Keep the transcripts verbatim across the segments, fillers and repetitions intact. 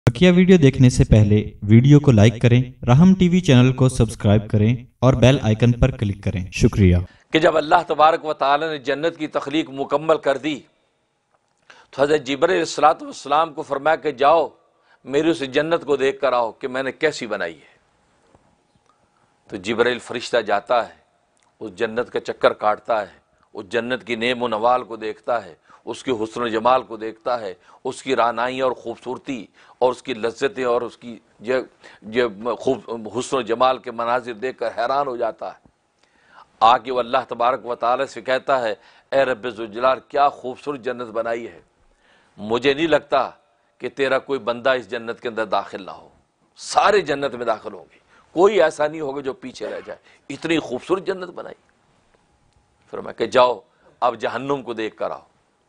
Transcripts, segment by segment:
बकिया video देखने से पहले वीडियो को लाइक करें, राहम टीवी चैनल को सब्सक्राइब करें और बेल आइकन पर क्लिक करें। शुक्रिया। कि जब अल्लाह तबारक व तआला ने जन्नत की तख्लीक मुकम्मल कर दी तो हज़रत जिब्रील अलैहिस्सलाम को फरमाया कि जाओ मेरी उस जन्नत को देख कर आओ कि मैंने कैसी बनाई है। तो जिब्रील फरिश्ता जाता है, उस जन्नत का चक्कर काटता है, उस जन्नत की नेम व नवाल को देखता है, उसकी हुस्न जमाल को देखता है, उसकी रानाई और ख़ूबसूरती और उसकी लज्जतें और उसकी जो जो खूब हुस्न जमाल के मनाजिर देख कर हैरान हो जाता है। आके वो अल्लाह तबारक व तआला से कहता है, ए रब्बे ज़ुल जलाल, क्या खूबसूरत जन्नत बनाई है, मुझे नहीं लगता कि तेरा कोई बंदा इस जन्नत के अंदर दाखिल ना हो। सारे जन्नत में दाखिल होंगे, कोई ऐसा नहीं होगा जो पीछे रह जाए, इतनी खूबसूरत जन्नत बनाई। फिर मैं कह जाओ अब जहन्नुम को देख कर आओ।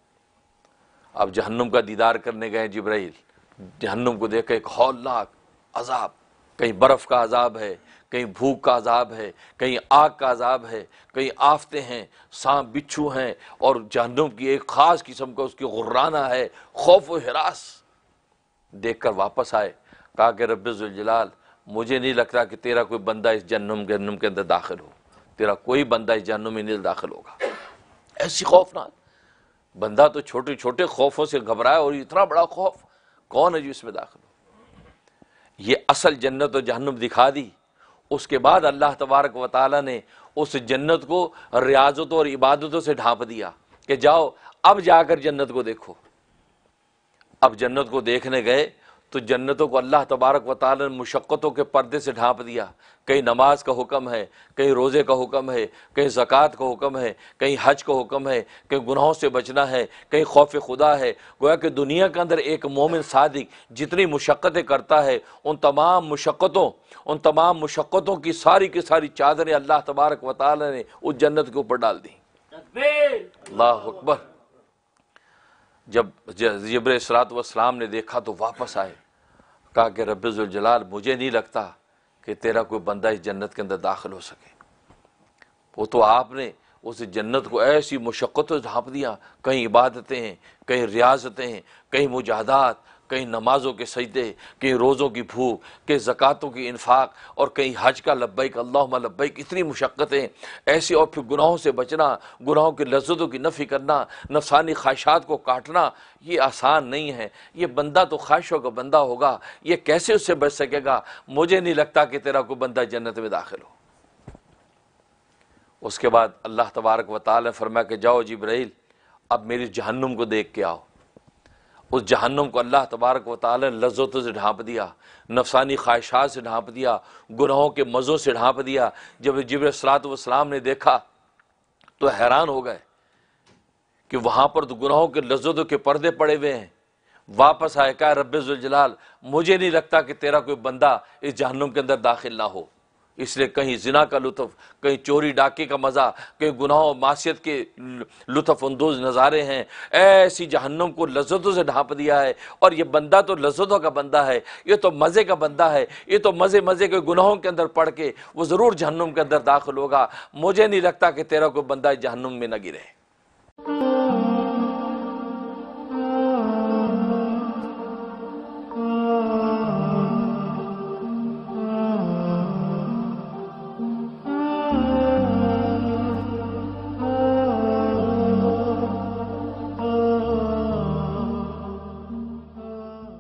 अब जहन्नुम का दीदार करने गए जिब्राइल, जहन्नुम को देख कर एक हौलनाक अजाब, कहीं बर्फ़ का अजाब है, कहीं भूख का अजाब है, कहीं आग का अजाब है, कहीं आफते हैं, सांप बिच्छू हैं, और जहन्नुम की एक ख़ास किस्म का उसकी गुर्राना है, खौफ व हिरास। देख कर वापस आए, कहा कि रब्बे ज़ुल जलाल, मुझे नहीं लगता कि तेरा कोई बंदा इस जहन्नुम जहन्नुम के अंदर दाखिल हो, तेरा कोई बंदा इस जहन्नुम में नहीं दाखिल होगा। ऐसी खौफनाक बंदा तो छोटे छोटे खौफों से घबराए, और इतना बड़ा खौफ कौन है जो इसमें दाखिल हो। ये असल जन्नत और जहन्नुम दिखा दी। उसके बाद अल्लाह तबारक व तआला ने उस जन्नत को रियाजतों और इबादतों से ढांप दिया कि जाओ अब जाकर जन्नत को देखो। अब जन्नत को देखने गए तो जन्नतों को अल्लाह तबारक व तआला ने मुशक्क़तों के पर्दे से ढांप दिया। कहीं नमाज का हुक्म है, कहीं रोज़े का हुक्म है, कहीं ज़कात का हुक्म है, कहीं हज का हुक्म है, कहीं गुनाहों से बचना है, कहीं खौफ खुदा है। गोया कि दुनिया के अंदर एक मोमिन सादिक जितनी मुशक्क़तें करता है, उन तमाम मुशक्क़तों उन तमाम मुशक्क़तों की सारी की सारी चादरें अल्लाह तबारक व तआला ने उस जन्नत के ऊपर डाल दी। अल्लाहु अकबर। जब जिब्रील अलैहिस्सलाम ने देखा तो वापस आए, कहा कि रब्बे ज़ुल जलाल, मुझे नहीं लगता कि तेरा कोई बंदा इस जन्नत के अंदर दाखिल हो सके। वो तो आपने उस जन्नत को ऐसी मुशक्क़तों से ढांप दिया, कहीं इबादतें हैं, कहीं रियाजतें हैं, कहीं मुजाहदात, कहीं नमाज़ों के सजदे, कहीं रोज़ों की भूख, कहीं ज़कातों की इन्फाक, और कहीं हज का लब्बैक अल्लाहुम्मा लब्बैक। इतनी मुशक्क़तें ऐसी, और फिर गुनाहों से बचना, गुनाहों की लज्जतों की नफ़ी करना, नफसानी ख्वाहिशात को काटना, ये आसान नहीं है। ये बंदा तो ख्वाहिशों का बंदा होगा, ये कैसे उससे बच सकेगा। मुझे नहीं लगता कि तेरा कोई बंदा जन्नत में दाखिल हो। उसके बाद अल्लाह तबारक व तआला ने फरमाया कि जाओ जिब्राइल, अब मेरी जहन्नुम को देख के आओ। उस जहन्नुम को अल्लाह तबारक व तआला ने लज्जतों से ढांप दिया, नफसानी ख्वाहिशात से ढांप दिया, गुनाहों के मज़ों से ढांप दिया। जब जिब्रील अलैहिस्सलाम ने देखा तो हैरान हो गए कि वहाँ पर तो गुनाहों के लज्जतों के पर्दे पड़े हुए हैं। वापस आए, कहा रब्बे ज़ुल जलाल, मुझे नहीं लगता कि तेरा कोई बंदा इस जहन्नुम के अंदर दाखिल ना हो। इसलिए कहीं जिना का लुत्फ़, कहीं चोरी डाके का मज़ा, कहीं गुनाह मासियत के लुत्फ़ अंदोज़ नज़ारे हैं। ऐसी जहन्नुम को लज्जतों से ढांप दिया है, और ये बंदा तो लज्जतों का बंदा है, ये तो मज़े का बंदा है, ये तो मज़े मज़े के गुनाहों के अंदर पड़ के वो ज़रूर जहन्नुम के अंदर दाखिल होगा। मुझे नहीं लगता कि तेरा कोई बंदा जहन्नुम में न गिरे।